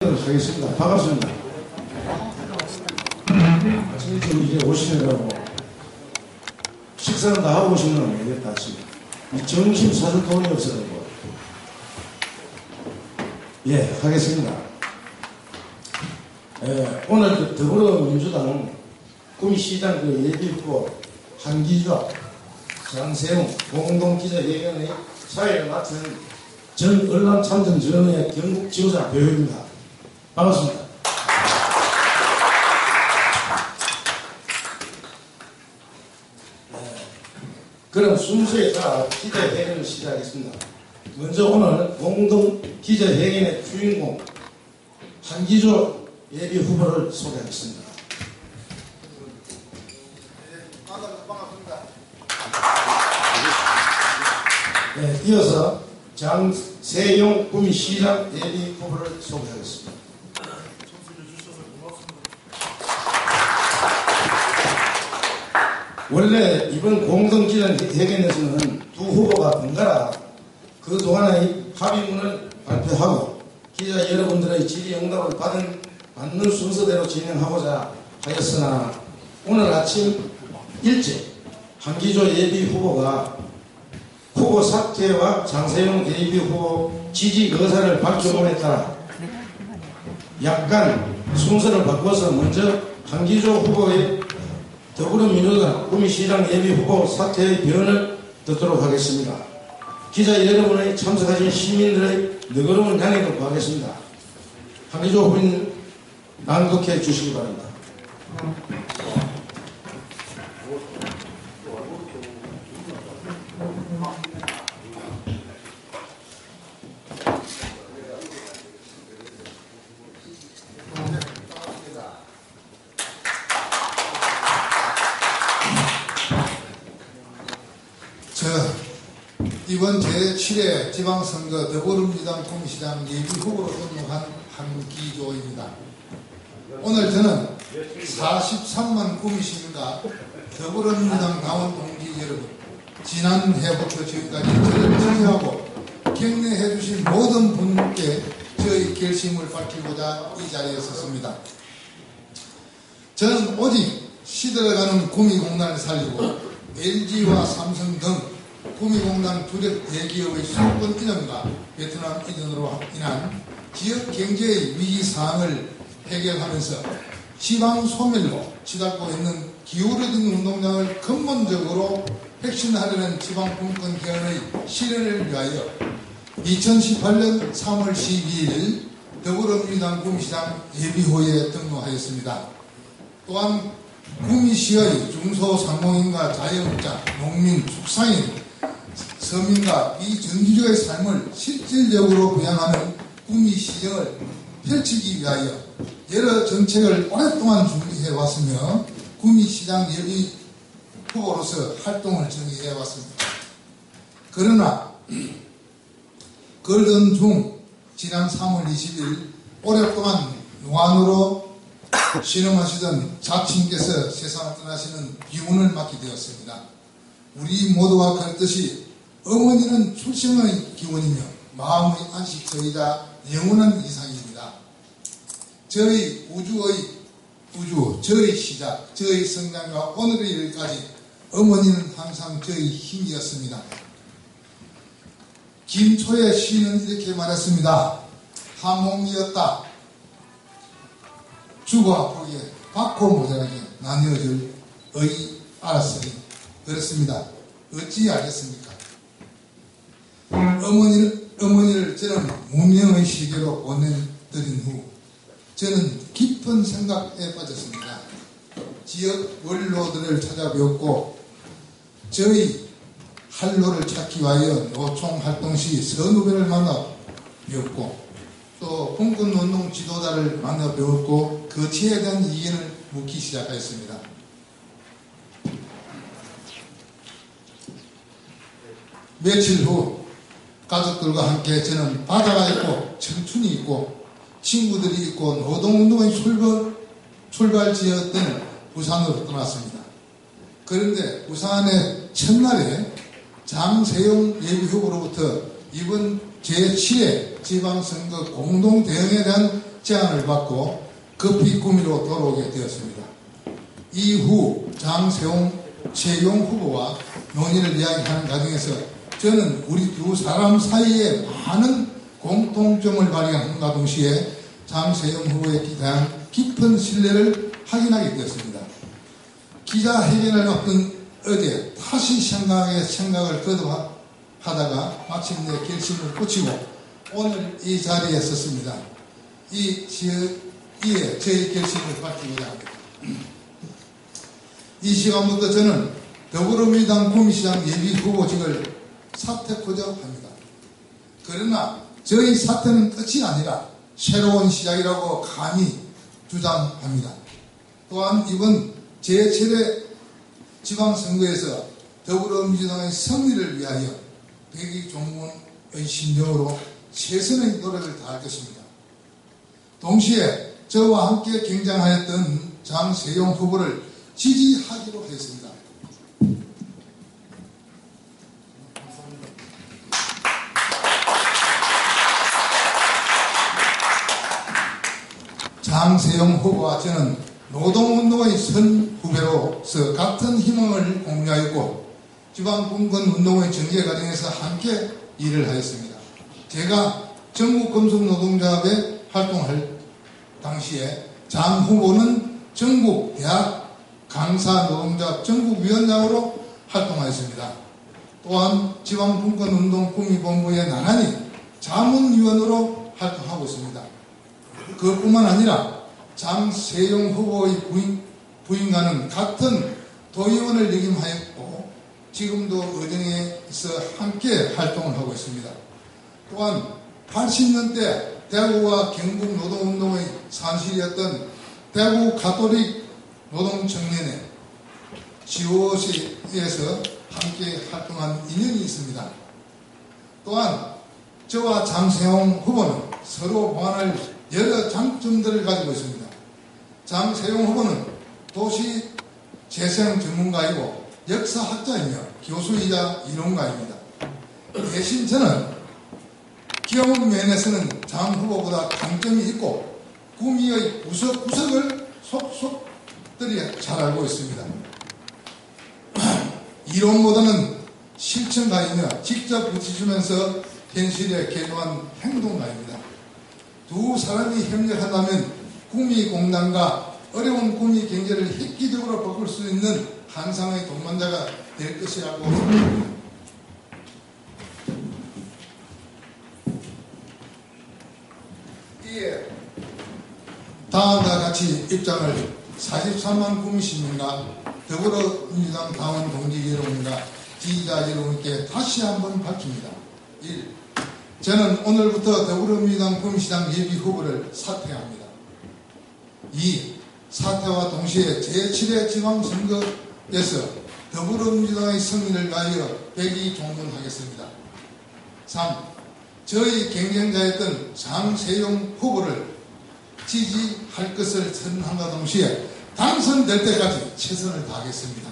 하겠습니다. 반갑습니다. 지금 이제 오시느라고 식사는 다 하고 오시는 건 모르겠다. 지금 이 점심 사줄 돈이 없어서 예, 하겠습니다. 오늘 그 더불어민주당 구미시장 그 예비후보 한기조, 장세웅 공동기자회견의 사회를 맡은 전을남참전전의 경북지도자 배우입니다. 반갑습니다. 그럼 순서에 따라 기자회견을 시작하겠습니다. 먼저 오늘 공동기자회견의 주인공 한기조 예비후보를 소개하겠습니다. 반갑습니다. 네, 이어서 장세용 구미시장 예비후보를 소개하겠습니다. 원래 이번 공동기자회견에서는 두 후보가 번갈아 그동안의 합의문을 발표하고 기자 여러분들의 질의응답을 받는 순서대로 진행하고자 하였으나 오늘 아침 일찍 한기조 예비후보가 후보 사퇴와 장세용 예비후보 지지 의사를 밝혀봄에 따라 약간 순서를 바꿔서 먼저 한기조 후보의 더불어민주당 구미시장 예비후보 사퇴의 변을 듣도록 하겠습니다. 기자 여러분의 참석하신 시민들의 너그러운 양해를 구하겠습니다. 한기조 후보님 낭독해 주시기 바랍니다. 이번 제7회 지방선거 더불어민주당 구미시장 예비후보로 등록한 한기조입니다. 오늘 저는 43만 구미시민과 더불어민주당 당원 동지 여러분, 지난해부터 지금까지 저를 지지하고 격려해 주신 모든 분께 저의 결심을 밝히고자 이 자리에 섰습니다. 저는 오직 시들어가는 구미공단을 살리고 LG와 삼성 등 구미공단 주력 대기업의 수권 이전과 베트남 이전으로 인한 지역 경제의 위기 사항을 해결하면서 지방 소멸로 치닫고 있는 기울어진 운동장을 근본적으로 혁신하려는 지방 분권 개헌의 실현을 위하여 2018년 3월 12일 더불어민주당 구미시장 예비후보에 등록하였습니다. 또한 구미시의 중소상공인과 자영업자, 농민, 축산인, 서민과 비정규직의 삶을 실질적으로 부양하는 구미시정을 펼치기 위하여 여러 정책을 오랫동안 준비해왔으며 구미시장 예비후보로서 활동을 전개해왔습니다. 그러나 그러던 중 지난 3월 20일 오랫동안 노안으로 신음하시던 자친께서 세상을 떠나시는 비운을 맞게 되었습니다. 우리 모두가 그랬듯이 어머니는 출생의 기원이며 마음의 안식처이자 영원한 이상입니다. 저희 저희 시작, 저희 성장과 오늘의 일까지 어머니는 항상 저희 힘이었습니다. 김초의 시인은 이렇게 말했습니다. 하몽이었다. 주고 아프게 받고 모자라게 나뉘어질 알았으니 그렇습니다. 어찌 알겠습니까? 어머니를 저는 무명의 시계로 보내드린 후 저는 깊은 생각에 빠졌습니다. 지역 원로들을 찾아뵙고 저희 할로를 찾기 위하여 노총 활동 시 선후배를 만나 배웠고 또 분권운동 지도자를 만나 배웠고 그 지에 대한 이견을 묻기 시작하였습니다. 며칠 후 가족들과 함께 저는 바다가 있고 청춘이 있고 친구들이 있고 노동운동의 출발지였던 부산으로 떠났습니다. 그런데 부산의 첫날에 장세용 예비후보로부터 이번 제7회 지방선거 공동대응에 대한 제안을 받고 급히 구미로 돌아오게 되었습니다. 이후 장세용, 최용 후보와 논의를 이야기하는 과정에서 저는 우리 두 사람 사이에 많은 공통점을 발견함과 동시에 장세용 후보에 대한 깊은 신뢰를 확인하게 되었습니다. 기자회견을 앞둔 어제 다시 생각을 거듭하다가 마침내 결심을 굳히고 오늘 이 자리에 섰습니다. 이에 저의 결심을 밝히고자 합니다. 이 시간부터 저는 더불어민주당 구미시장 예비 후보직을 사퇴코자 합니다. 그러나 저희 사퇴는 끝이 아니라 새로운 시작이라고 감히 주장합니다. 또한 이번 제7회 지방선거에서 더불어민주당의 승리를 위하여 백의종군의 심정으로 최선의 노력을 다할 것입니다. 동시에 저와 함께 경쟁하였던 장세용 후보를 지지하기로 했습니다. 장세용 후보와 저는 노동운동의 선후배로서 같은 희망을 공유하였고 지방분권운동의 전개 과정에서 함께 일을 하였습니다. 제가 전국금속노동조합에 활동할 당시에 장 후보는 전국 대학 강사노동조합 전국위원장으로 활동하였습니다. 또한 지방분권운동 구미본부에 나란히 자문위원으로 활동하고 있습니다. 그뿐만 아니라 장세용 후보의 부인과는 같은 도의원을 역임하였고 지금도 의정에서 함께 활동을 하고 있습니다. 또한 80년대 대구와 경북 노동운동의 산실이었던 대구 가톨릭 노동청년회 GOC에서 함께 활동한 인연이 있습니다. 또한 저와 장세용 후보는 서로 보완할 여러 장점들을 가지고 있습니다. 장세용 후보는 도시 재생 전문가이고 역사학자이며 교수이자 이론가입니다. 대신 저는 기업 면에서는 장 후보보다 강점이 있고 구미의 구석구석을 속속들이 잘 알고 있습니다. 이론보다는 실천가이며 직접 부딪히면서 현실에 개조한 행동가입니다. 두 사람이 협력한다면 구미공단과 어려운 구미 경제를 획기적으로 바꿀 수 있는 한상의 동반자가 될 것이라고 생각합니다. 이에 다음과 같이 입장을 43만 구미시민과 더불어민주당 당원 동지 여러분과 지지자 여러분께 다시 한번 밝힙니다. 1. 저는 오늘부터 더불어민주당 구미시장 예비 후보를 사퇴합니다. 2. 사퇴와 동시에 제7회 지방선거에서 더불어민주당의 승리를 위하여 백의종군하겠습니다. 3. 저희 경쟁자였던 장세용 후보를 지지할 것을 선언함과 동시에 당선될 때까지 최선을 다하겠습니다.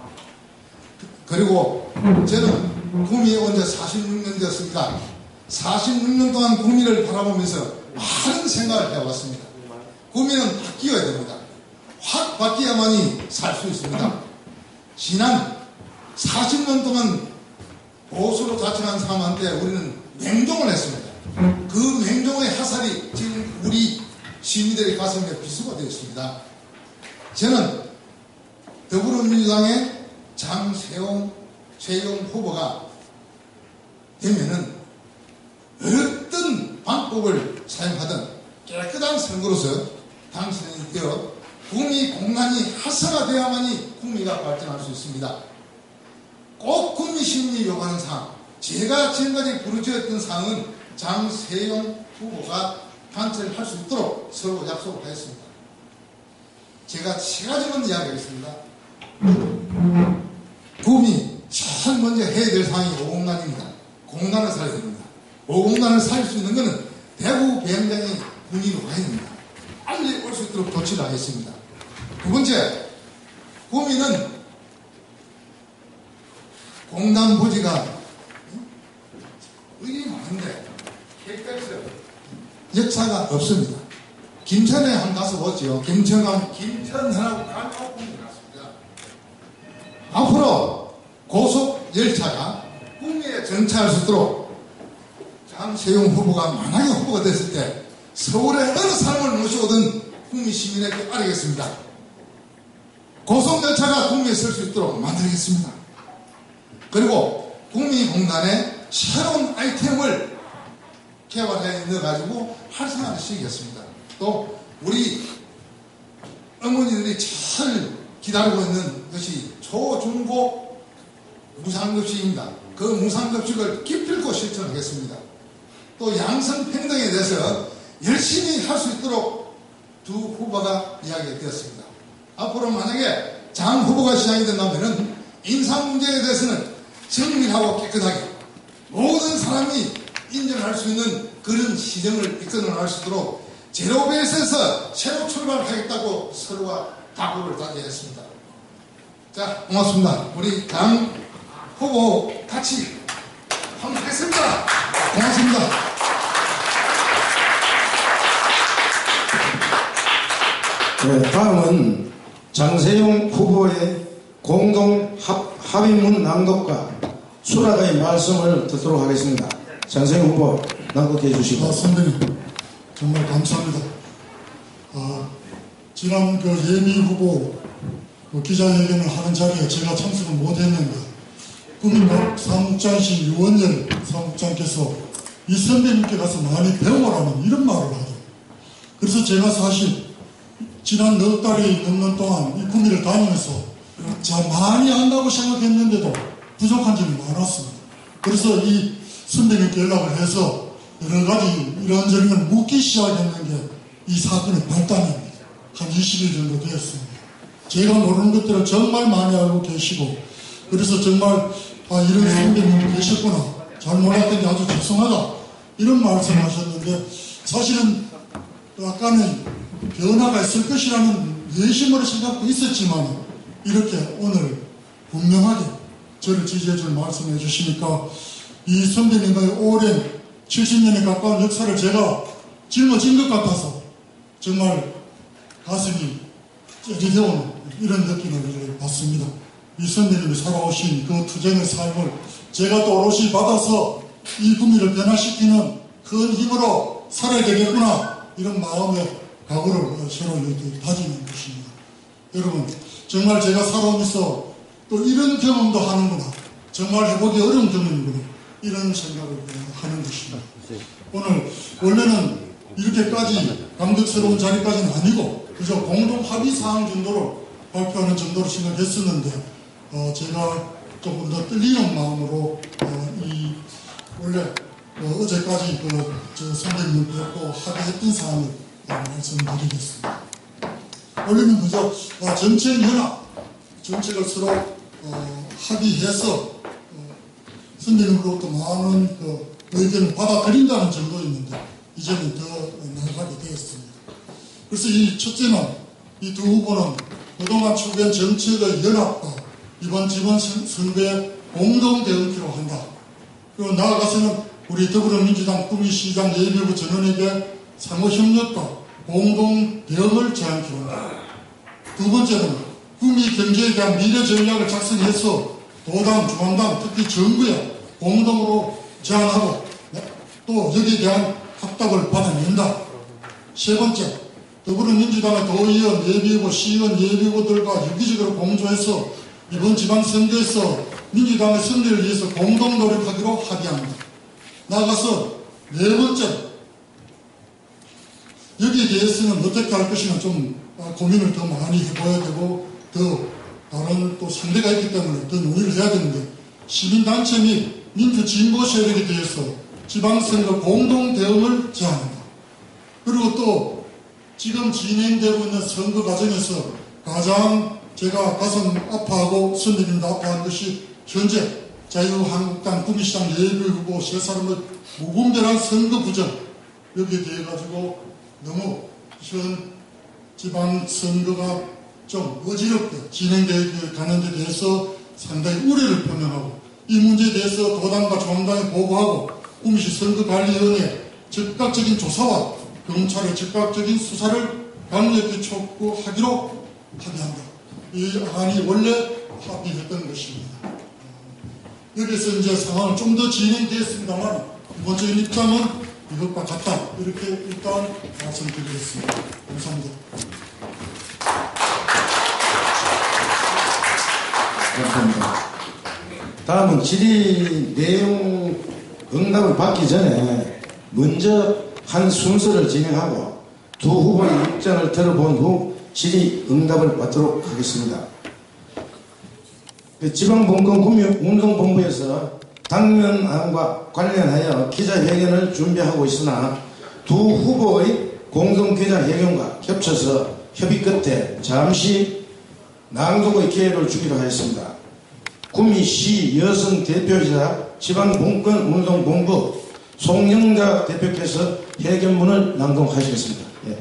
그리고 저는 구미에 온 지 46년 되었습니다. 46년 동안 구미를 바라보면서 많은 생각을 해왔습니다. 구미는 바뀌어야 됩니다. 확 바뀌어야만이 살 수 있습니다. 지난 40년 동안 보수로 자청한 사람한테 우리는 맹종을 했습니다. 그 맹종의 화살이 지금 우리 시민들의 가슴에 비수가 되어 있습니다. 저는 더불어민주당의 장세용 후보가 되면은 어떤 방법을 사용하든 깨끗한 선거로서 당선이 되어 구미 공간이 활성화되어야만이 구미가 발전할 수 있습니다. 꼭 구미 시민이 요구하는 사항, 제가 지금까지 부르짖었던 사항은 장세용 후보가 관철할 수 있도록 서로 약속을 하였습니다. 제가 세 가지만 이야기하겠습니다. 구미 제일 먼저 해야 될 사항이 오공단입니다. 공단을 살려야 됩니다. 오공단을 살릴 수 있는 것은 대구 비행장이 군인으로 가야 됩니다. 빨리 올 수 있도록 조치를 하겠습니다. 두 번째, 구미는 공단 부지가 의리 많은데 객단에서 역사가 없습니다. 김천에 한번 가서 보죠. 김천하고 강화군이 갔습니다. 앞으로 고속 열차가 구미에 정차할 수 있도록 장세용 후보가 만약에 후보가 됐을 때 서울의 어느 사람을 모셔오든 구미 시민에게 아뢰겠습니다. 고속 열차가 구미에 설 수 있도록 만들겠습니다. 그리고 구미공단에 새로운 아이템을 개발해 넣어가지고 활성화를 시키겠습니다. 또 우리 어머니들이 잘 기다리고 있는 것이 초중고 무상급식입니다. 그 무상급식을 기필코 실천하겠습니다. 또 양성평등에 대해서 열심히 할 수 있도록 두 후보가 이야기되었습니다. 앞으로 만약에 장 후보가 시작이 된다면 인사 문제에 대해서는 정밀하고 깨끗하게 모든 사람이 인정할 수 있는 그런 시정을 이끌어나갈 수 있도록 제로베이스에서 새로 출발하겠다고 서로가 각오를 다지했습니다. 자, 고맙습니다. 우리 장 후보 같이 한번 하겠습니다. 고맙습니다. 네, 다음은 장세용 후보의 공동 합의문 낭독과 수락의 말씀을 듣도록 하겠습니다. 장세용 후보 낭독해 주시고. 선배님 정말 감사합니다. 지난 예비 후보 기자회견을 하는 자리에 제가 참석을 못했는데 국민학 사무국장이신 유원열 사무국장께서 이 선배님께 가서 많이 배워라는 이런 말을 하죠. 그래서 제가 사실 지난 넉 달이 넘는 동안 이 구미를 다니면서 많이 안다고 생각했는데도 부족한 점이 많았습니다. 그래서 이 선배님께 연락을 해서 여러 가지 이런저런 묻기 시작했는 게 이 사건의 발단입니다. 한 20일 정도 되었습니다. 제가 모르는 것들을 정말 많이 알고 계시고, 그래서 정말 이런 선배님이 계셨구나, 잘 몰랐던 게 아주 죄송하다, 이런 말씀 하셨는데, 사실은 약간의 변화가 있을 것이라는 예심으로 생각도 있었지만 이렇게 오늘 분명하게 저를 지지해 줄 말씀해 주시니까 이 선배님의 오랜 70년에 가까운 역사를 제가 짊어진 것 같아서 정말 가슴이 ጨ리되오는 이런 느낌을 받습니다. 이 선배님이 살아오신 그 투쟁의 삶을 제가 또 오롯이 받아서 이 구미를 변화시키는 큰 힘으로 살아야 되겠구나, 이런 마음의 각오를 서로 다지는 것입니다. 여러분, 정말 제가 살아오면서 또 이런 경험도 하는구나, 정말 해보기 어려운 경험이구나, 이런 생각을 하는 것입니다. 오늘 원래는 이렇게까지 감격스러운 자리까지는 아니고 그저 공동 합의사항 정도로 발표하는 정도로 생각했었는데 제가 조금 더 떨리는 마음으로 원래 어제까지 선배님 뵙고 합의했던 사항을 말씀드리겠습니다. 원래는 그저 정책연합, 정책을 서로 합의해서 선배님으로부터 많은 의견을 받아들인다는 정도였는데 이제는 더 나아가게 되었습니다. 그래서 이 첫째는 이 두 후보는 그동안 추구한 정책의 연합과 이번 지방선거에 공동 대응키로 한다. 그리고 나아가서는 우리 더불어민주당 구미시장 예비후보 전원에게 상호협력과 공동 대응을 제안키로 한다. 두 번째는 구미 경제에 대한 미래 전략을 작성해서 도당, 중앙당, 특히 정부에 공동으로 제안하고 또 여기에 대한 합답을 받아낸다. 세 번째, 더불어민주당의 도의원, 예비후보, 시의원, 예비후보들과 유기적으로 공조해서 이번 지방선거에서 민주당의 승리를 위해서 공동 노력하기로 합의합니다. 나아가서 네 번째, 여기에 대해서는 어떻게 할 것이냐 좀 고민을 더 많이 해봐야 되고 더 다른 또 상대가 있기 때문에 더 논의를 해야 되는데 시민단체 및 민주진보 세력에 대해서 지방선거 공동 대응을 제안합니다. 그리고 또 지금 진행되고 있는 선거 과정에서 가장 제가 가슴 아파하고 선배님도 아파하는 것이 현재 자유한국당 구미시장 예비후보 세 사람의 무분별한 선거 부정, 여기에 대해 가지고 너무 현 지방선거가 좀 어지럽게 진행되어가는 데 대해서 상당히 우려를 표명하고 이 문제에 대해서 도당과 중앙당에 보고하고 구미시 선거관리위원회 적극적인 조사와 검찰의 즉각적인 수사를 강력히 촉구하기로 합의한다. 이 안이 원래 합의했던 것입니다. 여기서 이제 상황은 좀 더 진행되었습니다만 기본적인 입장은 이것과 같다. 이렇게 일단 말씀드리겠습니다. 감사합니다. 감사합니다. 다음은 질의 내용 응답을 받기 전에 먼저 한 순서를 진행하고 두 후보의 입장을 들어본 후 질의 응답을 받도록 하겠습니다. 지방분권운동본부에서 당면안과 관련하여 기자회견을 준비하고 있으나 두 후보의 공동기자회견과 겹쳐서 협의 끝에 잠시 낭독의 기회를 주기로 하였습니다. 구미시 여성대표이사 지방분권운동본부 송영자 대표께서 회견문을 낭독하시겠습니다. 예.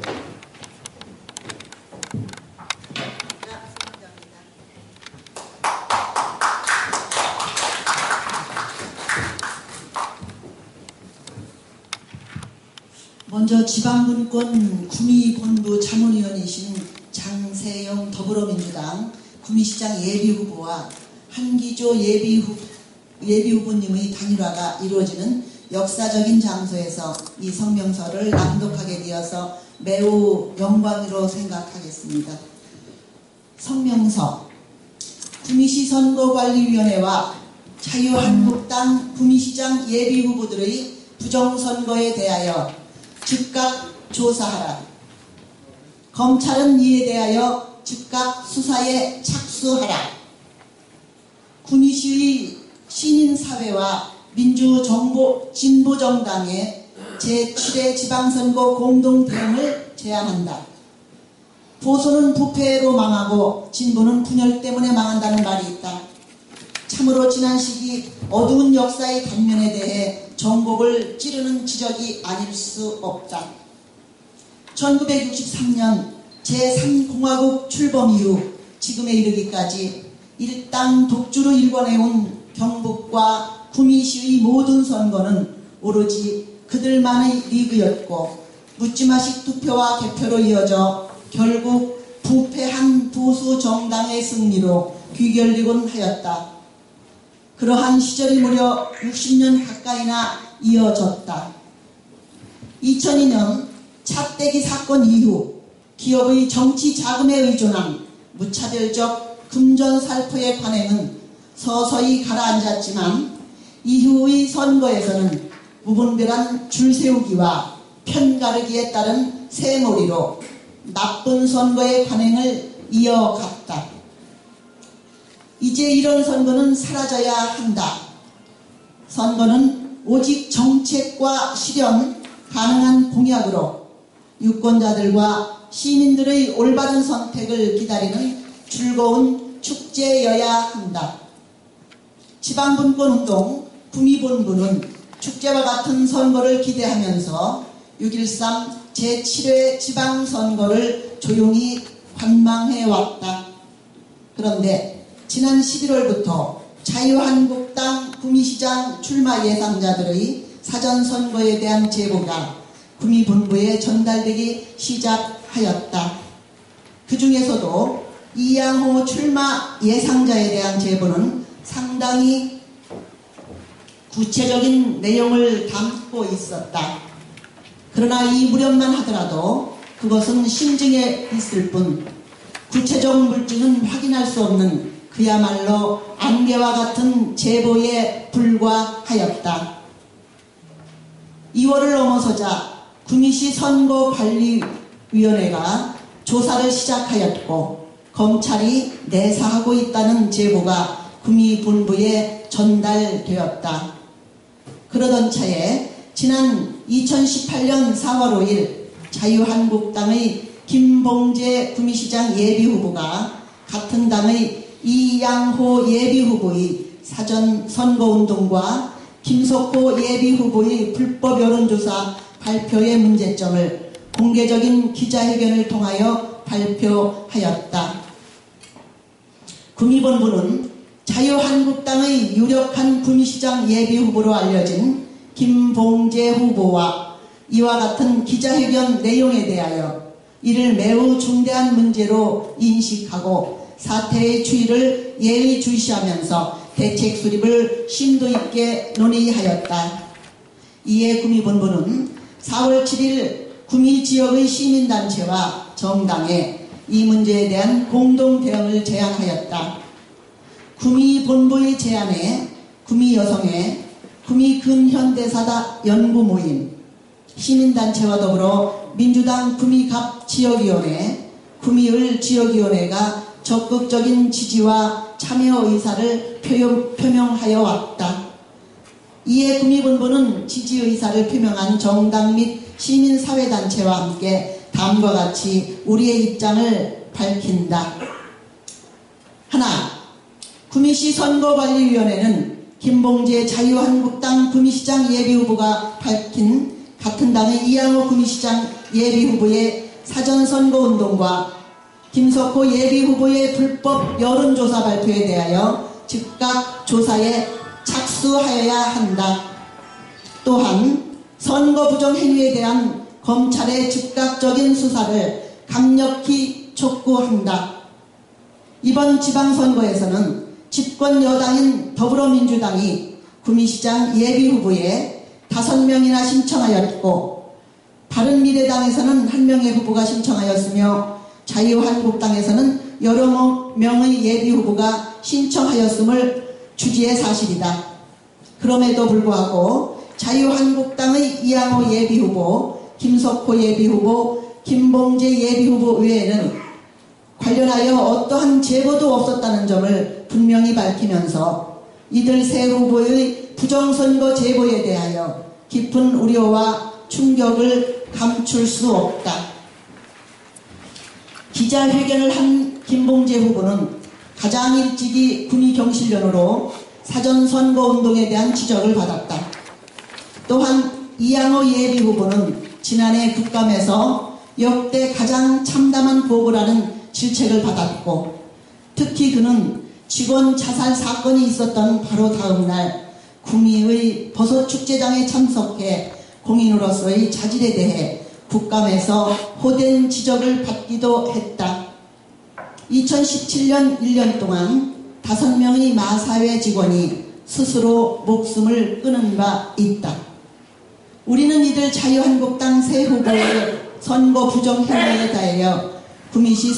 먼저 지방분권 구미본부 자문위원이신 장세영 더불어민주당 구미시장 예비후보와 한기조 예비후보님의 단일화가 이루어지는 역사적인 장소에서 이 성명서를 낭독하게 되어서 매우 영광으로 생각하겠습니다. 성명서. 구미시 선거관리위원회와 자유한국당 구미시장 예비후보들의 부정선거에 대하여 즉각 조사하라. 검찰은 이에 대하여 즉각 수사에 착수하라. 구미시의 시민사회와 민주진보정당의 제7회 지방선거 공동대응을 제안한다. 보수는 부패로 망하고 진보는 분열 때문에 망한다는 말이 있다. 참으로 지난 시기 어두운 역사의 단면에 대해 전곡을 찌르는 지적이 아닐 수 없다. 1963년 제3공화국 출범 이후 지금에 이르기까지 일당 독주로 일궈내온 경북과 구미시의 모든 선거는 오로지 그들만의 리그였고 묻지마식 투표와 개표로 이어져 결국 부패한 보수 정당의 승리로 귀결되곤 하였다. 그러한 시절이 무려 60년 가까이나 이어졌다. 2002년 차떼기 사건 이후 기업의 정치 자금에 의존한 무차별적 금전살포의 관행은 서서히 가라앉았지만 이후의 선거에서는 무분별한 줄세우기와 편가르기에 따른 새몰이로 나쁜 선거의 관행을 이어갔다. 이제 이런 선거는 사라져야 한다. 선거는 오직 정책과 실현 가능한 공약으로 유권자들과 시민들의 올바른 선택을 기다리는 즐거운 축제여야 한다. 지방분권운동 구미본부는 축제와 같은 선거를 기대하면서 6.13 제7회 지방선거를 조용히 관망해왔다. 그런데 지난 11월부터 자유한국당 구미시장 출마 예상자들의 사전선거에 대한 제보가 구미본부에 전달되기 시작하였다. 그 중에서도 이양호 출마 예상자에 대한 제보는 상당히 구체적인 내용을 담고 있었다. 그러나 이 무렵만 하더라도 그것은 심증에 있을 뿐 구체적 물증은 확인할 수 없는 그야말로 안개와 같은 제보에 불과하였다. 2월을 넘어서자 구미시 선거관리위원회가 조사를 시작하였고 검찰이 내사하고 있다는 제보가 구미본부에 전달되었다. 그러던 차에 지난 2018년 4월 5일 자유한국당의 김봉재 구미시장 예비후보가 같은 당의 이양호 예비후보의 사전선거운동과 김석호 예비후보의 불법 여론조사 발표의 문제점을 공개적인 기자회견을 통하여 발표하였다. 구미본부는 자유한국당의 유력한 구미시장 예비후보로 알려진 김봉재 후보와 이와 같은 기자회견 내용에 대하여 이를 매우 중대한 문제로 인식하고 사태의 추이를 예의주시하면서 대책 수립을 심도 있게 논의하였다. 이에 구미본부는 4월 7일 구미 지역의 시민단체와 정당에 이 문제에 대한 공동 대응을 제안하였다. 구미 본부의 제안에 구미 여성회, 구미 근현대사다 연구모임, 시민단체와 더불어 민주당 구미갑 지역위원회, 구미을 지역위원회가 적극적인 지지와 참여 의사를 표명하여 왔다. 이에 구미본부는 지지 의사를 표명한 정당 및 시민사회단체와 함께 다음과 같이 우리의 입장을 밝힌다. 하나, 구미시 선거관리위원회는 김봉재 자유한국당 구미시장 예비후보가 밝힌 같은 당의 이양호 구미시장 예비후보의 사전선거운동과 김석호 예비후보의 불법 여론조사 발표에 대하여 즉각 조사에 착수하여야 한다. 또한 선거 부정 행위에 대한 검찰의 즉각적인 수사를 강력히 촉구한다. 이번 지방선거에서는 집권 여당인 더불어민주당이 구미시장 예비후보에 5명이나 신청하였고, 바른미래당에서는 1명의 후보가 신청하였으며 자유한국당에서는 여러 명의 예비후보가 신청하였음을 주지의 사실이다. 그럼에도 불구하고 자유한국당의 이양호 예비후보, 김석호 예비후보, 김봉재 예비후보 외에는 관련하여 어떠한 제보도 없었다는 점을 분명히 밝히면서 이들 세 후보의 부정선거 제보에 대하여 깊은 우려와 충격을 감출 수 없다. 기자회견을 한 김봉재 후보는 가장 일찍이 구미 경실련으로 사전선거운동에 대한 지적을 받았다. 또한 이양호 예비후보는 지난해 국감에서 역대 가장 참담한 보고라는 질책을 받았고, 특히 그는 직원 자살 사건이 있었던 바로 다음 날 구미의 버섯축제장에 참석해 공인으로서의 자질에 대해 국감에서 호된 지적을 받기도 했다. 2017년 1년 동안 5명의 마사회 직원이 스스로 목숨을 끊은 바 있다. 우리는 이들 자유한국당 새 후보의 선거 부정 행위에 대하여 구미시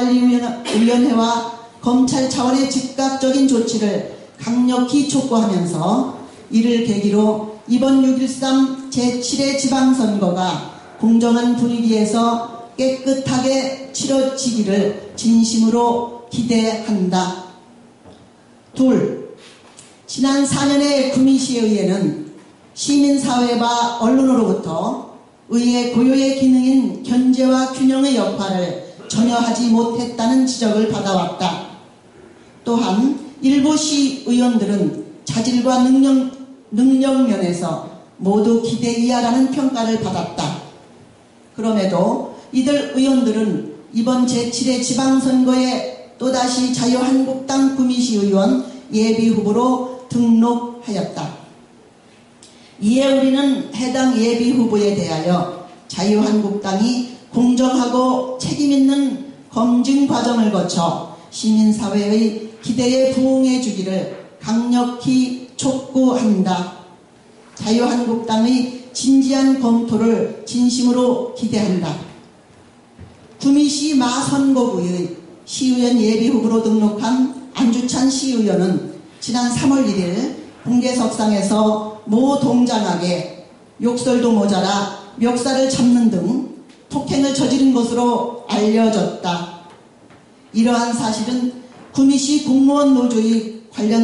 선거관리위원회와 검찰 차원의 즉각적인 조치를 강력히 촉구하면서 이를 계기로 이번 6.13 제7회 지방선거가 공정한 분위기에서 깨끗하게 치러지기를 진심으로 기대한다. 둘, 지난 4년의 구미시의회는 시민사회와 언론으로부터 의회 고유의 기능인 견제와 균형의 역할을 전혀 하지 못했다는 지적을 받아왔다. 또한 일부 시의원들은 자질과 능력 면에서 모두 기대 이하라는 평가를 받았다. 그럼에도 이들 의원들은 이번 제7회 지방선거에 또다시 자유한국당 구미시 의원 예비후보로 등록하였다. 이에 우리는 해당 예비후보에 대하여 자유한국당이 공정하고 책임있는 검증 과정을 거쳐 시민사회의 기대에 부응해 주기를 강력히 촉구한다. 자유한국당의 진지한 검토를 진심으로 기대한다. 구미시 마선거구의 시의원 예비후보로 등록한 안주찬 시의원은 지난 3월 1일 공개석상에서 모 동장에게 욕설도 모자라 멱살을 잡는 등 폭행을 저지른 것으로 알려졌다. 이러한 사실은 구미시 공무원 노조의 관련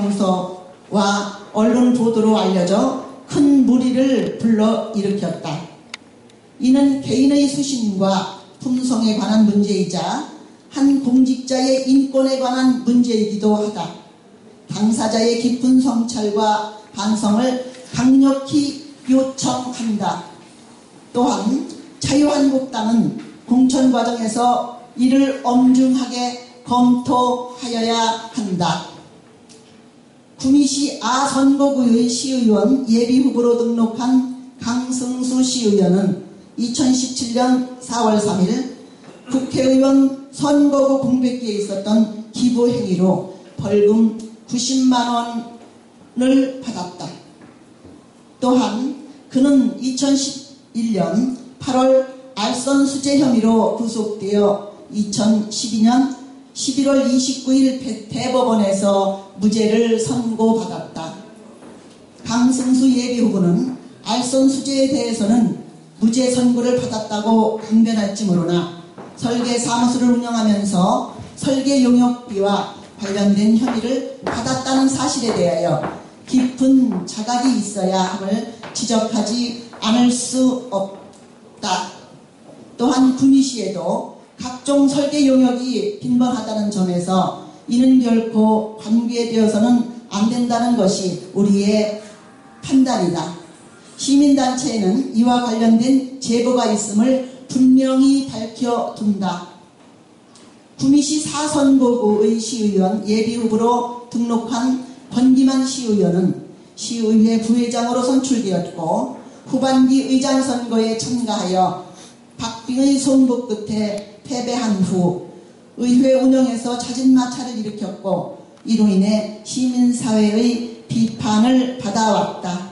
성명서와 언론 보도로 알려져 큰 물의를 불러일으켰다. 이는 개인의 수신과 품성에 관한 문제이자 한 공직자의 인권에 관한 문제이기도 하다. 당사자의 깊은 성찰과 반성을 강력히 요청한다. 또한 자유한국당은 공천 과정에서 이를 엄중하게 검토하여야 한다. 구미시 아선거구의 시의원 예비후보로 등록한 강승수 시의원은 2017년 4월 3일 국회의원 선거구 공백기에 있었던 기부 행위로 벌금 90만 원을 받았다. 또한 그는 2011년 8월 알선 수재 혐의로 구속되어 2012년 11월 29일 대법원에서 무죄를 선고받았다. 강승수 예비후보는 알선 수재에 대해서는 무죄 선고를 받았다고 강변할지 모르나 설계 사무소를 운영하면서 설계 용역비와 관련된 혐의를 받았다는 사실에 대하여 깊은 자각이 있어야 함을 지적하지 않을 수 없다. 또한 구미시에도 각종 설계 용역이 빈번하다는 점에서 이는 결코 관계되어서는 안 된다는 것이 우리의 판단이다. 시민단체에는 이와 관련된 제보가 있음을 분명히 밝혀둔다. 구미시 4선거구의 시의원 예비후보로 등록한 권기만 시의원은 시의회 부회장으로 선출되었고 후반기 의장 선거에 참가하여 박빙의 승부 끝에 패배한 후 의회 운영에서 자진마찰을 일으켰고 이로 인해 시민사회의 비판을 받아왔다.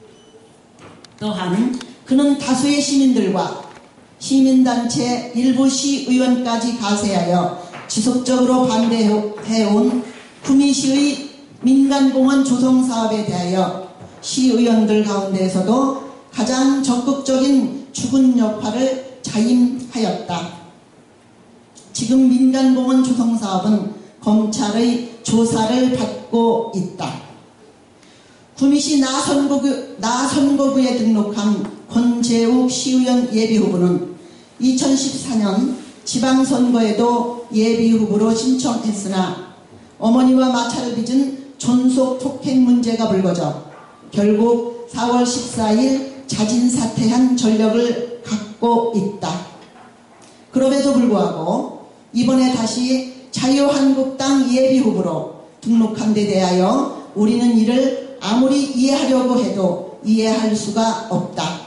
또한 그는 다수의 시민들과 시민단체 일부 시의원까지 가세하여 지속적으로 반대해온 구미시의 민간공원 조성사업에 대하여 시의원들 가운데에서도 가장 적극적인 주군 역할을 자임하였다. 지금 민간공원 조성사업은 검찰의 조사를 받고 있다. 구미시 나선거구에 등록한 권재욱 시의원 예비후보는 2014년 지방선거에도 예비후보로 신청했으나 어머니와 마찰을 빚은 존속폭행 문제가 불거져 결국 4월 14일 자진사퇴한 전력을 갖고 있다. 그럼에도 불구하고 이번에 다시 자유한국당 예비후보로 등록한 데 대하여 우리는 이를 아무리 이해하려고 해도 이해할 수가 없다.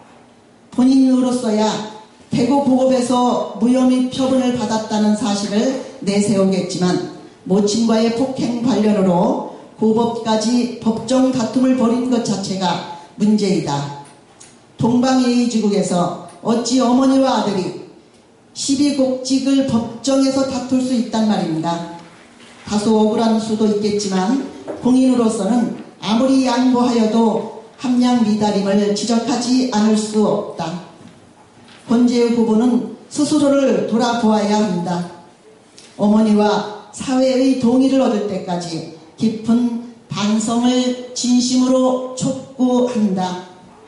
본인으로서야 대구 고급에서 무혐의 처분을 받았다는 사실을 내세우겠지만 모친과의 폭행 관련으로 고법까지 법정 다툼을 벌인 것 자체가 문제이다. 동방예의지국에서 어찌 어머니와 아들이 시비곡직을 법정에서 다툴 수 있단 말입니다. 다소 억울한 수도 있겠지만 공인으로서는 아무리 양보하여도 함량 미달임을 지적하지 않을 수 없다. 권재욱 후보는 스스로를 돌아보아야 한다. 어머니와 사회의 동의를 얻을 때까지 깊은 반성을 진심으로 촉구한다.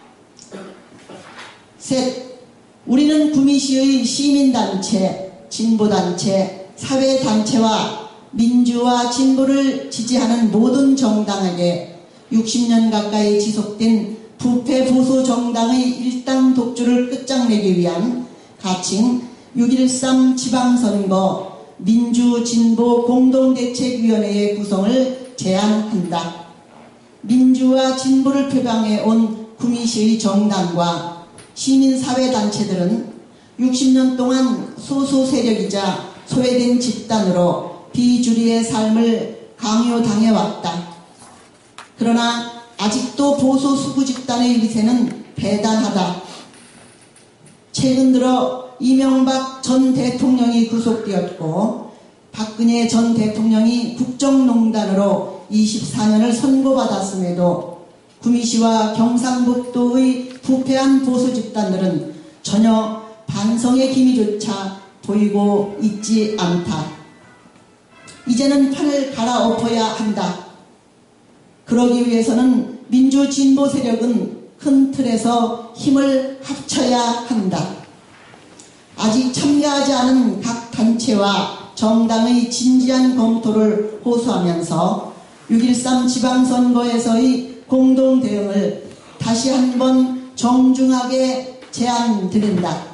셋, 우리는 구미시의 시민단체, 진보단체, 사회단체와 민주와 진보를 지지하는 모든 정당에게 60년 가까이 지속된 부패 보수 정당의 일당 독주를 끝장내기 위한 가칭 6.13 지방선거 민주진보 공동대책위원회의 구성을 제안한다. 민주와 진보를 표방해온 구미시의 정당과 시민사회단체들은 60년 동안 소수 세력이자 소외된 집단으로 비주류의 삶을 강요당해왔다. 그러나 아직도 보수 수구 집단의 위세는 대단하다. 최근 들어 이명박 전 대통령이 구속되었고 박근혜 전 대통령이 국정농단으로 24년을 선고받았음에도 구미시와 경상북도의 부패한 보수 집단들은 전혀 반성의 기미조차 보이고 있지 않다. 이제는 판을 갈아엎어야 한다. 그러기 위해서는 민주진보 세력은 큰 틀에서 힘을 합쳐야 한다. 아직 참여하지 않은 각 단체와 정당의 진지한 검토를 호소하면서 6.13 지방선거에서의 공동대응을 다시 한번 정중하게 제안드린다.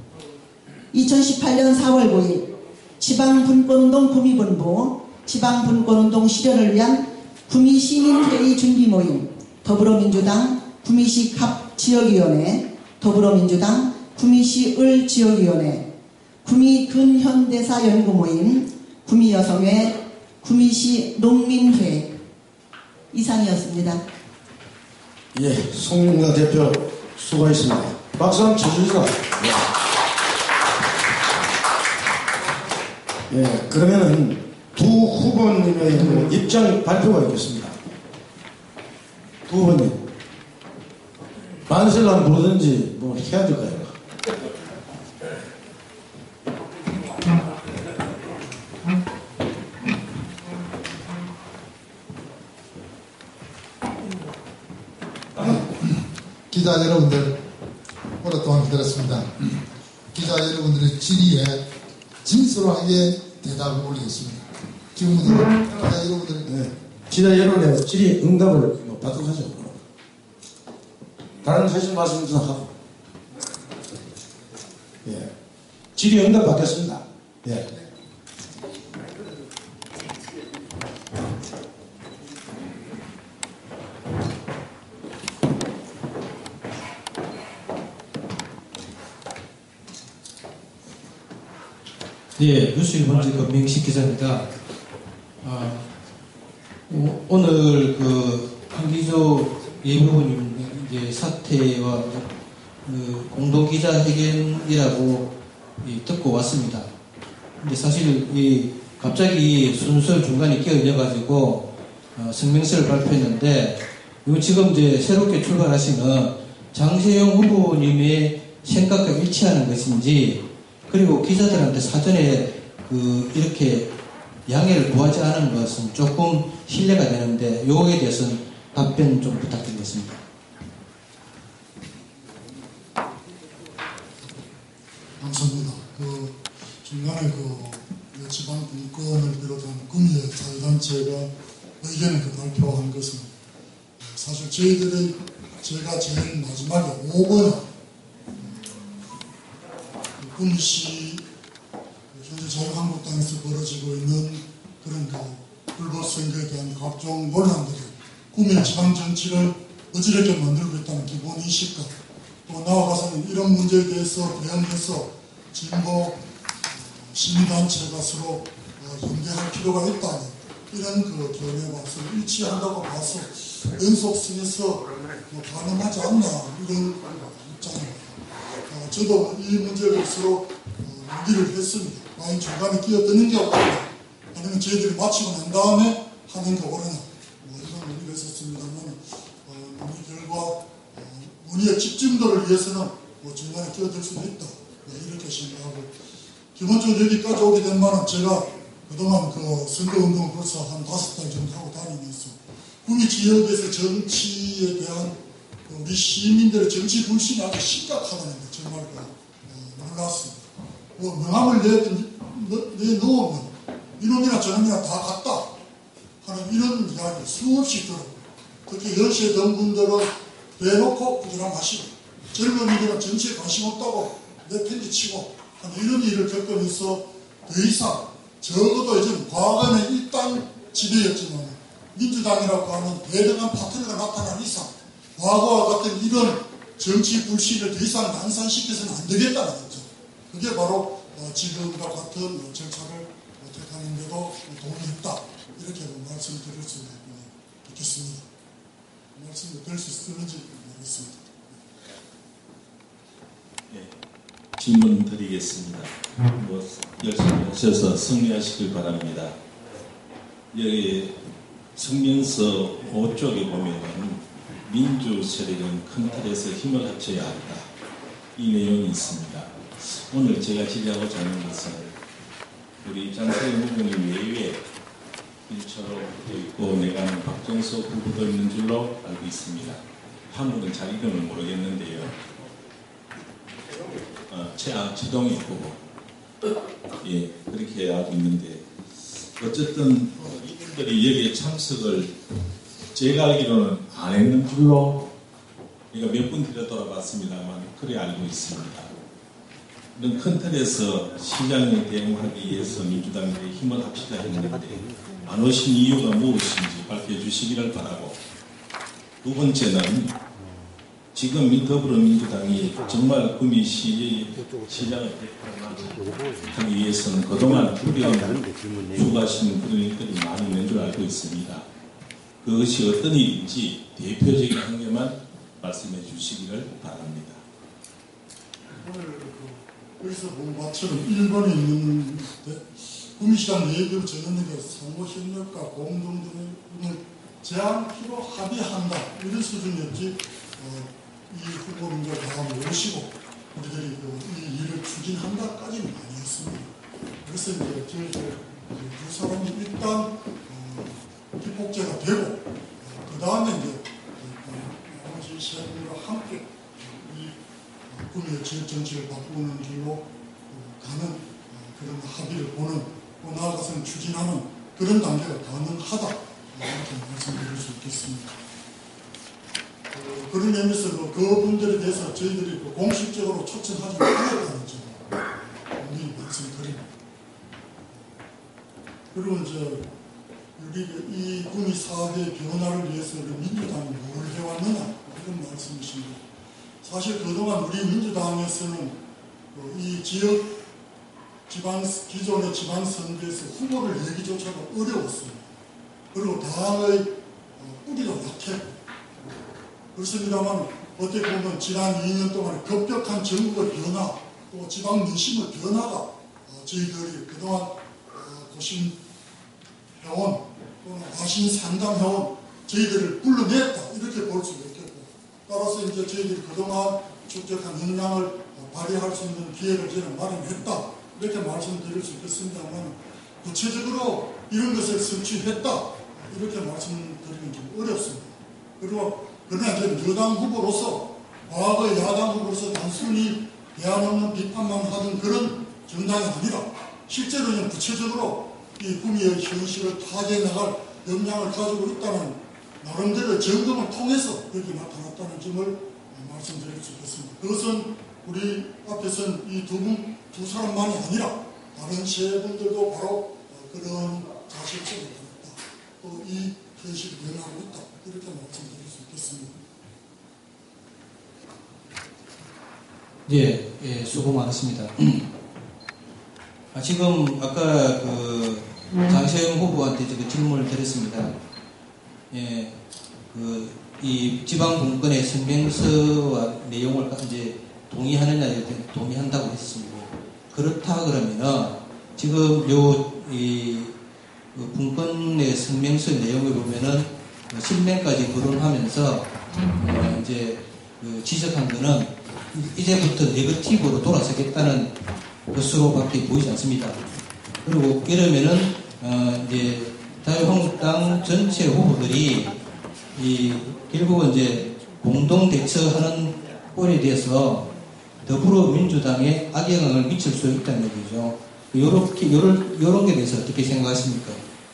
2018년 4월 9일 지방분권운동 구미본부 지방분권운동 실현을 위한 구미시민회의 준비모임 더불어민주당 구미시 갑 지역위원회, 더불어민주당 구미시 을 지역위원회, 구미 근현대사 연구모임, 구미여성회, 구미시 농민회 이상이었습니다. 예, 송영가 대표 수고하셨습니다. 박수 한번 쳐주시죠. 예, 그러면은 두 후보님의 그 입장 발표가 있겠습니다. 두 후보님, 만세를 한번 부르든지 뭐 해야 될까요? 기자 여러분들, 오랫동안 기다렸습니다. 기자 여러분들의 질의에 진솔하게 대답을 올리겠습니다. 지금부터 기자 여러분들, 네. 기자 여러분의 질의 응답을 뭐 받도록 하죠. 다른 하실 말씀도 하고. 예. 질의 응답 받겠습니다. 예. 예, 뉴스 1번지 권명식 기자입니다. 오늘 그 한기조 예비후보님 이제 사퇴와 그 공동 기자회견이라고 듣고 왔습니다. 근데 사실 갑자기 순서를 중간에 끼어넣어가지고 성명서를 발표했는데 이거 지금 이제 새롭게 출발하시는 장세영 후보님의 생각과 일치하는 것인지, 그리고 기자들한테 사전에 이렇게 양해를 구하지 않은 것은 조금 신뢰가 되는데, 요거에 대해서는 답변 좀 부탁드리겠습니다. 감사합니다. 중간에 지방 분권을 비롯한 구미의 자유단체가 의견을 발표한 것은 사실 제가 제일 마지막에 5번 구미시 현재 자유한국당에서 벌어지고 있는 그런 불법 선거에 대한 각종 논란들이 구미 지방 정치를 어지럽게 만들고 있다는 기본 인식과, 또 나아가서는 이런 문제에 대해서 대응해서 진보 시민단체가 서로 연대할 필요가 있다는 이런 견해와 서로 일치한다고 봐서 연속성에서 가능하지 않나 이런 입장입니다. 저도 이 문제를 서로 논의를 했습니다. 만약 중간에 끼어드는 게 옳으냐, 아니면 저희들이 마치고 난 다음에 하는 게 옳으냐, 이런 논의를 했었습니다만, 논의 결과 논의의 집중도를 위해서는 중간에 끼어들 수도 있다, 이렇게 생각하고, 기본적으로 여기까지 오게 된 바는 제가 그동안 선거운동을 벌써 한 5달 정도 하고 다니면서 구미 지역에서 정치에 대한 우리 시민들의 정치 불신이 아주 심각하다는 게 정말 놀랐습니다. 명함을 내놓으면 이놈이나 저놈이나 다 같다 하는 이런 이야기 수없이 들어. 특히 연시에 든 분들은 대놓고 부지런하시고, 젊은이들은 정치에 관심 없다고 내팽개치고 하는 이런 일을 겪으면서 더 이상 적어도 이제 과거에는 일당 지배였지만 민주당이라고 하는 대등한 파트너가 나타난 이상 과거와 같은 이런 정치 불신을 더 이상 난산시켜서는 안 되겠다는 거죠. 그게 바로 지금과 같은 절차를 택하는데도 도움이 있다, 이렇게 말씀드릴 수 있겠습니다. 말씀을 드릴 수 있을지 모르겠습니다. 네, 질문 드리겠습니다. 열심히 하셔서 승리하시길 바랍니다. 여기 성명서 5쪽에 보면은 민주 세력은 큰 틀에서 힘을 합쳐야 한다, 이 내용이 있습니다. 오늘 제가 질의하고자 하는 것은 우리 장세영 후보님 외에 일처로 되어 있고 내가는 박정석 후보도 있는 줄로 알고 있습니다. 한분은 자기 이름을 모르겠는데요. 최동희 후보, 예, 그렇게 알고 있는데, 어쨌든 이분들이 여기에 참석을 제가 알기로는 안 했는 줄로, 그러니까 몇 분 들여 돌아봤습니다만 그래 알고 있습니다. 이런 큰 틀에서 시장에 대응하기 위해서 민주당이 힘을 합치자 했는데 안 오신 이유가 무엇인지 밝혀주시기를 바라고, 두 번째는 지금 더불어민주당이 정말 구미시의 시장을 대표하기 위해서는 그동안 두려움 주가시는 그런 일들이 많이 있는 줄 알고 있습니다. 그것이 어떤 일인지 대표적인 한 개만 말씀해 주시기를 바랍니다. 오늘 여기서 본 것처럼 1번에 있는 구미시장 내부 전원에게 상호협력과 공동 등을 제한키로 합의한다 이런 수준이었지 이 후보님들 다 모시고 우리들이 이 일을 추진한다까지는 아니었습니다. 그래서 이제 저희 두 사람이 일단 기폭제가 되고 그 다음에 이제 나머지 세 분과 함께 이 구미의 지역 정치를 바꾸는 길로 가는 그런 합의를 보는 또 나아가서는 추진하는 그런 단계가 가능하다 이렇게 말씀드릴 수 있겠습니다. 그런 의미에서 그분들에 대해서 저희들이 공식적으로 초청하지 못했다는 점을 분명히 말씀드립니다. 그리고 이제 우리 이 구미 사회의 변화를 위해서 민주당이 뭘 해왔느냐 이런 말씀이십니다. 사실 그동안 우리 민주당에서는 이 지역 기존의 지방선거에서 후보를 내기조차가 어려웠습니다. 그리고 당의 뿌리가 약했고 그렇습니다만 어떻게 보면 지난 2년 동안 급격한 정부의 변화 또 지방 민심의 변화가 저희들이 그동안 고심해온 또는 과신 상담해온 저희들을 불러냈다 이렇게 볼 수가 있겠고 따라서 이제 저희들이 그동안 축적한 역량을 발휘할 수 있는 기회를 저는 마련했다 이렇게 말씀드릴 수 있겠습니다만 구체적으로 이런 것을 성취했다 이렇게 말씀드리면 좀 어렵습니다. 그리고 그러나 이제 여당 후보로서 과거 야당 후보로서 단순히 대안 없는 비판만 하던 그런 정당이 아니라 실제로 구체적으로 이 구미의 현실을 타개해 나갈 역량을 가지고 있다는 나름대로의 점검을 통해서 여기 나타났다는 점을 말씀드릴 수 있겠습니다. 그것은 우리 앞에서는 이 두 사람만이 아니라 다른 세 분들도 바로 그런 사실성을 갖다 또 이 현실을 변화하고 있다 이렇게 말씀드릴 수 있겠습니다. 예, 수고 많으십니다. 지금 아까 장세영 후보한테 질문을 드렸습니다. 예, 이 지방 분권의 성명서와 내용을 이제 동의하느냐에 대해 동의한다고 했습니다. 그렇다 그러면은 지금 분권의 성명서 내용을 보면은 실명까지 거론하면서 이제 지적한 거는 이제부터 네거티브로 돌아서겠다는 것으로밖에 보이지 않습니다. 그리고 이러면은 이제 자유한국당 전체 후보들이 결국은 이제 공동 대처하는 꼴에 대해서 더불어민주당에 악영향을 미칠 수 있다는 얘기죠. 요런 게 대해서 어떻게 생각하십니까?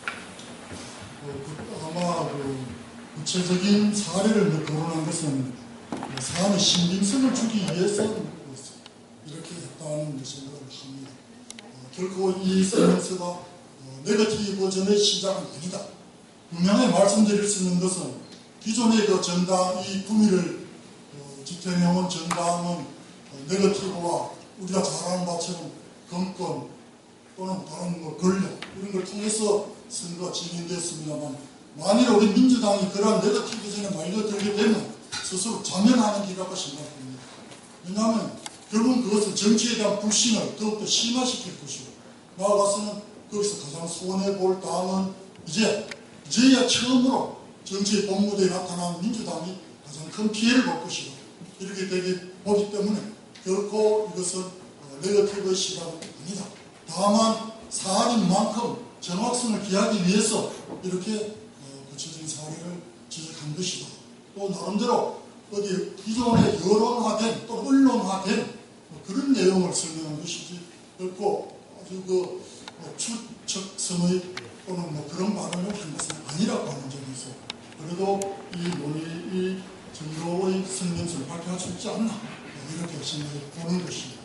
아마 구체적인 사례를 거론한 것은 사안의 신빙성을 주기 위해서 이렇게 했다는 생각을 합니다. 결코 이 성명서가 네거티브 버전의 시작은 아니다. 분명히 말씀드릴 수 있는 것은 기존의 정당, 이 구미를 지탱해온 정당은 네거티브와 우리가 잘 아는 바처럼 정권 또는 다른 권력 이런 걸 통해서 선거가 진행됐습니다만 만일 우리 민주당이 그러한 네거티브 전에 말려들게 되면 스스로 자멸하는 길이라고 생각합니다. 왜냐하면 결국은 그것은 정치에 대한 불신을 더욱더 심화시킬 것이고 나아가서는 거기서 가장 손해볼 당은 이제야 처음으로 정치의 본무대에 나타난 민주당이 가장 큰 피해를 볼 것이고 이렇게 보기 때문에 결코 이것은 네거티브의 시작은 아니다. 다만 사안인 만큼 정확성을 기하기 위해서 이렇게 구체적인 사례를 지적한 것이다. 또 나름대로 어디 기존의 여론화된 또 언론화된 그런 내용을 설명한 것이지 결코 아주 추측성의 또는 그런 발언을 한 것은 아니라고 하는 점에서 그래도 이 정도의 성명서를 발표할 수 있지 않나 이렇게 생각해 보는 것입니다.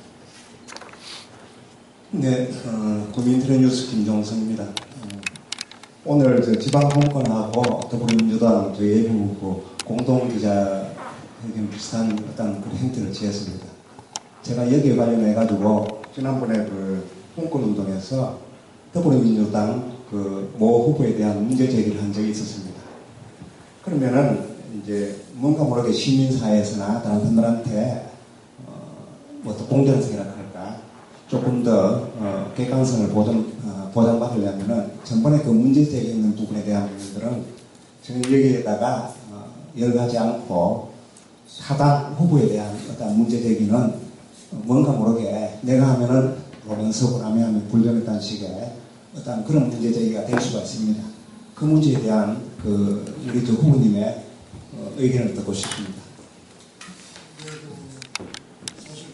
네, 구민트레뉴스 김종성입니다. 오늘 지방분권하고 더불어민주당 예비후보 공동기자회견 의견 비슷한 어떤 그 행태를 취했습니다. 제가 여기에 관련해가지고 지난번에 그 홍권운동에서 더불어민주당 그 모 후보에 대한 문제 제기를 한 적이 있었습니다. 그러면은 이제 뭔가 모르게 시민사회에서나 다른 분들한테 뭐 또 공정성이라 할까 조금 더 객관성을 보장받으려면은 전번에 그 문제 제기했는 부분에 대한 부분들은 저는 여기에다가 열하지 않고 사당 후보에 대한 어떤 문제 제기는 뭔가 모르게 내가 하면은 로맨스고 남이 하면 불륜했다는 식의 어떤 그런 문제 제기가 될 수가 있습니다. 그 문제에 대한 그 우리 두 후보님의 의견을 듣고 싶습니다. 사실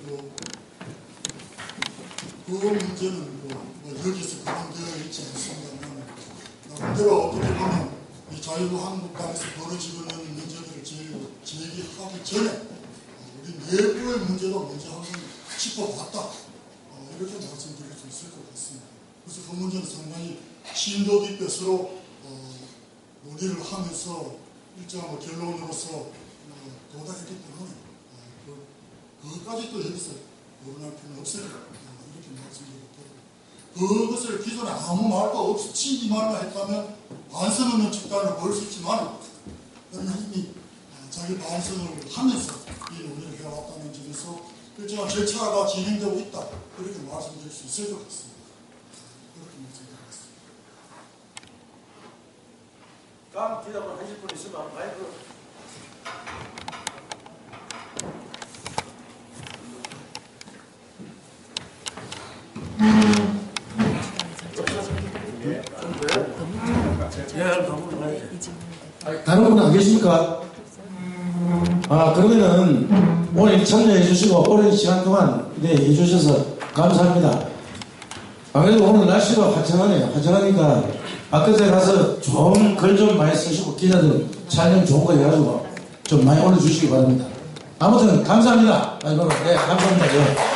그 문제는 여기서 그런되어 있지 않습니다만 나름대로 어떻게 보면 이 자유한국당에서 벌어지고 있는 문제들을 제기하기 전에 우리 내부의 문제도 먼저 한번 짚어봤다 이렇게 말씀드릴 수 있을 것 같습니다. 그래서 그 문제는 상당히 심도 깊게 서로 논의를 하면서 일정한 결론으로서 도달했기 때문에 그것까지 또 여기서 논할 필요는 없을 것 같다 이렇게 말씀드리고 그것을 기존에 아무 말도 없이 친기 말만 했다면 반성 없는 측단을 보일 수 있지만 이미 자기 반성을 하면서 이 논의를 해왔다는 점에서 일정한 절차가 진행되고 있다 그렇게 말씀드릴 수 있을 것 같습니다. 그렇게 말씀드리겠습니다. 다음 기자분 하실 분 있으면 마이크. 다른 분은 안 계십니까? 그러면은 오늘 참여해 주시고 오랜 시간 동안 해 주셔서 감사합니다. 그래도 오늘 날씨가 화창하네요. 화창하니까 밖에 가서 좋은 글 좀 많이 쓰시고 기자들 촬영 좋은 거 해가지고 좀 많이 올려주시기 바랍니다. 아무튼 감사합니다. 마지막으로 감사합니다.